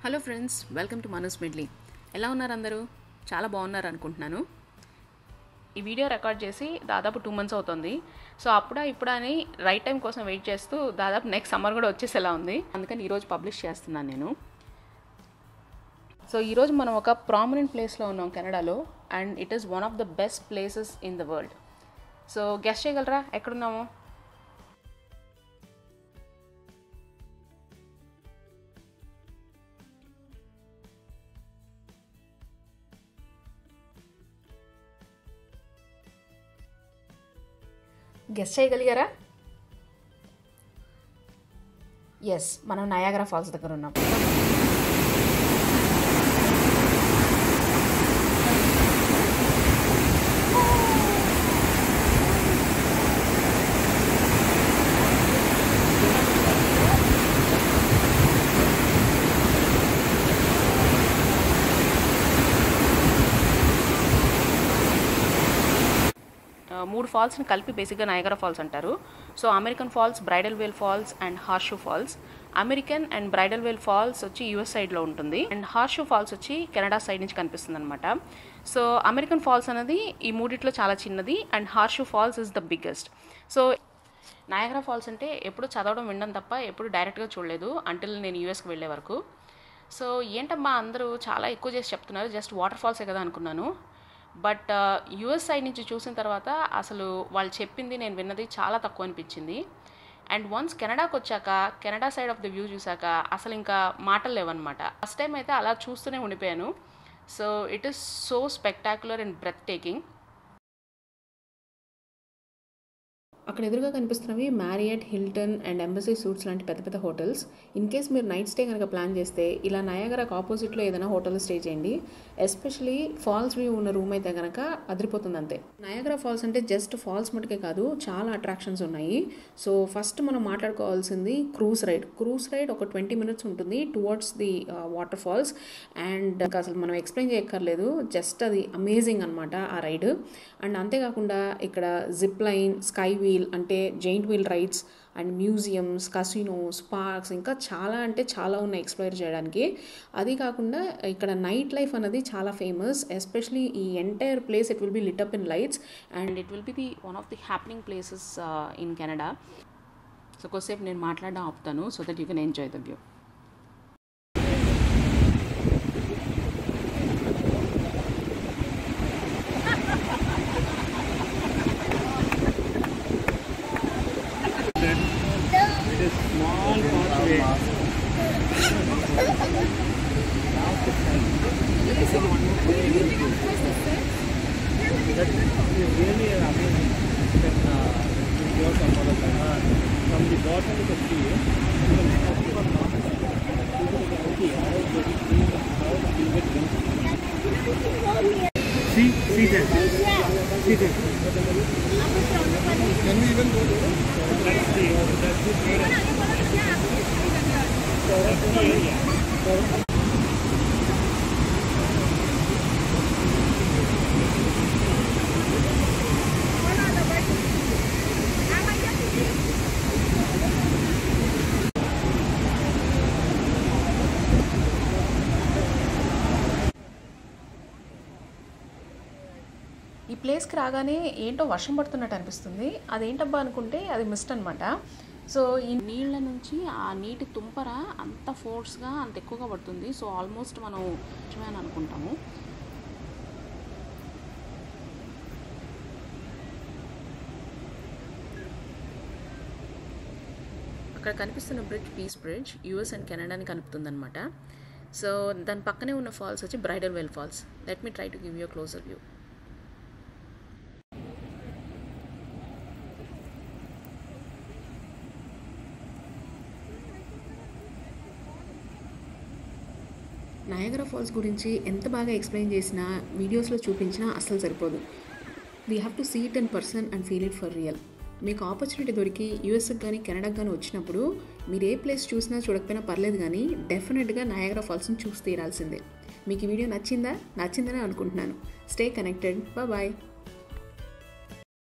Hello friends, welcome to manusmedley. ఎలా ఉన్నారు అందరూ? చాలా బాగున్నారు అనుకుంటున్నాను. ఈ వీడియో రికార్డ్ చేసి దాదాపు 2 months అవుతుంది. సో ఇప్పుడా అని రైట్ టైం కోసం వెయిట్ చేస్తూ దాదాపు నెక్స్ట్ సమ్మర్ కూడా వచ్చేసేలా ఉంది. అందుకని ఈరోజు పబ్లిష్ చేస్తున్నాను నేను. సో ఈరోజు మనం ఒక ప్రామినెంట్ ప్లేస్లో ఉన్నాం కెనడాలో, and it is one of the best places in the world. So guess చేయగలరా ఎక్కడున్నామో? గెస్ చేయగలిగారా? ఎస్, మనం నయాగరా ఫాల్స్ దగ్గర ఉన్నాం. మూడు ఫాల్స్ని కలిపి బేసిక్గా నయాగరా ఫాల్స్ అంటారు. So American Falls, Bridal Veil Falls and Horseshoe Falls. American and Bridal Veil Falls వచ్చి యూఎస్ సైడ్లో ఉంటుంది, అండ్ హార్షూ ఫాల్స్ వచ్చి కెనడా సైడ్ నుంచి కనిపిస్తుంది అనమాట. సో అమెరికన్ ఫాల్స్ అనేది ఈ మూడిట్లో చాలా చిన్నది, and Horseshoe Falls is the biggest. So Niagara Falls అంటే ఎప్పుడు చదవడం వినడం తప్ప ఎప్పుడు డైరెక్ట్గా చూడలేదు అంటిల్ నేను యూఎస్కి వెళ్ళే వరకు. సో ఏంటమ్మా అందరూ చాలా ఎక్కువ చేసి చెప్తున్నారు, జస్ట్ వాటర్ ఫాల్సే కదా అనుకున్నాను. బట్ యూఎస్ సైడ్ నుంచి చూసిన తర్వాత అసలు వాళ్ళు చెప్పింది నేను విన్నది చాలా తక్కువ అనిపించింది. అండ్ వన్స్ కెనడాకి వచ్చాక Canada side of the view చూసాక అసలు ఇంకా మాటలు లేవన్నమాట. ఫస్ట్ టైం అయితే అలా చూస్తూనే ఉండిపోయాను. So it is so spectacular and breathtaking. అక్కడ ఎదురుగా కనిపిస్తున్నవి Marriott, Hilton and Embassy Suites లాంటి పెద్ద పెద్ద హోటల్స్. ఇన్ కేస్ మీరు నైట్ స్టే కనుక ప్లాన్ చేస్తే ఇలా నయాగరాకు ఆపోజిట్లో ఏదైనా హోటల్లో స్టే చేయండి. ఎస్పెషలీ ఫాల్స్ వ్యూ ఉన్న రూమ్ అయితే కనుక అదిరిపోతుంది అంతే. నయాగరా ఫాల్స్ అంటే జస్ట్ ఫాల్స్ మటుకే కాదు, చాలా అట్రాక్షన్స్ ఉన్నాయి. సో ఫస్ట్ మనం మాట్లాడుకోవాల్సింది క్రూజ్ రైడ్. క్రూజ్ రైడ్ ఒక 20 minutes ఉంటుంది towards the waterfalls. And అసలు మనం ఎక్స్ప్లెయిన్ చేయక్కర్లేదు, జస్ట్ అది అమేజింగ్ అనమాట ఆ రైడ్. అండ్ అంతేకాకుండా ఇక్కడ జిప్ లైన్, స్కై వీల్ అంటే giant wheel rides and museums, casinos, parks ఇంకా చాలా అంటే చాలా ఉన్నాయి ఎక్స్ప్లోర్ చేయడానికి. అది కాకుండా ఇక్కడ నైట్ లైఫ్ అనేది చాలా ఫేమస్. ఎస్పెషలీ ఈ entire place it will be lit up in lights and it will be the one of the happening places in Canada. So కొద్దిసేపు నేను మాట్లాడడం ఆపుతాను so that you can enjoy the view. Small pathway. That is really amazing. Then you go from the bottom of the sea, you can see that. See that. Can we even go there? That's the area. ఈ ప్లేస్కి రాగానే ఏంటో వర్షం పడుతున్నట్టు అనిపిస్తుంది. అదేంటబ్బా అనుకుంటే అది Mist అనమాట. So ఈ నీళ్ళ నుంచి ఆ నీటి తుంపర అంత ఫోర్స్గా అంత ఎక్కువగా పడుతుంది. సో ఆల్మోస్ట్ మనం అని అనుకుంటాము. అక్కడ కనిపిస్తున్న bridge peace bridge US and కెనడాని కలుపుతుంది అనమాట. సో దాని పక్కనే ఉన్న ఫాల్స్ వచ్చి Bridal Veil Falls. Let me try to give you a closer view. Niagara Falls గురించి ఎంత బాగా ఎక్స్ప్లెయిన్ చేసినా, వీడియోస్లో చూపించినా అస్సలు సరిపోదు. We have to see it in person and feel it for real. మీకు ఆపర్చునిటీ దొరికి యూఎస్కి కానీ కెనడాకి కానీ వచ్చినప్పుడు మీరు ఏ ప్లేస్ చూసినా చూడకపోయినా పర్లేదు, కానీ డెఫినెట్గా నయాగరా ఫాల్స్ని చూసి తీరాల్సిందే. మీకు ఈ వీడియో నచ్చిందనే అనుకుంటున్నాను. Stay connected. బాయ్.